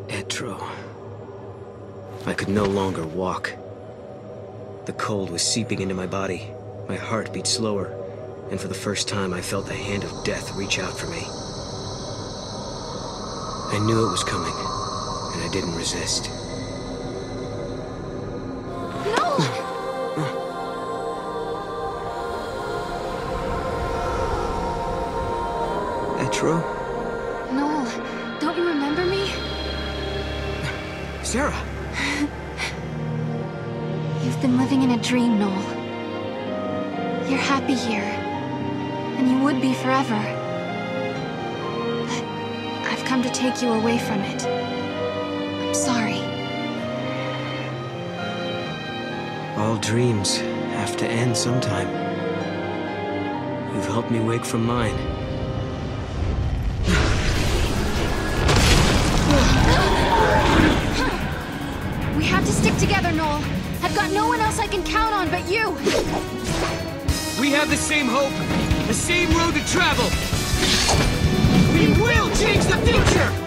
Etro. I could no longer walk. The cold was seeping into my body. My heart beat slower, and for the first time I felt the hand of death reach out for me. I knew it was coming, and I didn't resist. No! Etro? Noel, don't you remember me? Sarah! You've been living in a dream, Noel. You're happy here, and you would be forever. But I've come to take you away from it. I'm sorry. All dreams have to end sometime. You've helped me wake from mine. We have to stick together, Noel. I've got no one else I can count on but you. We have the same hope, the same road to travel. We will change the future!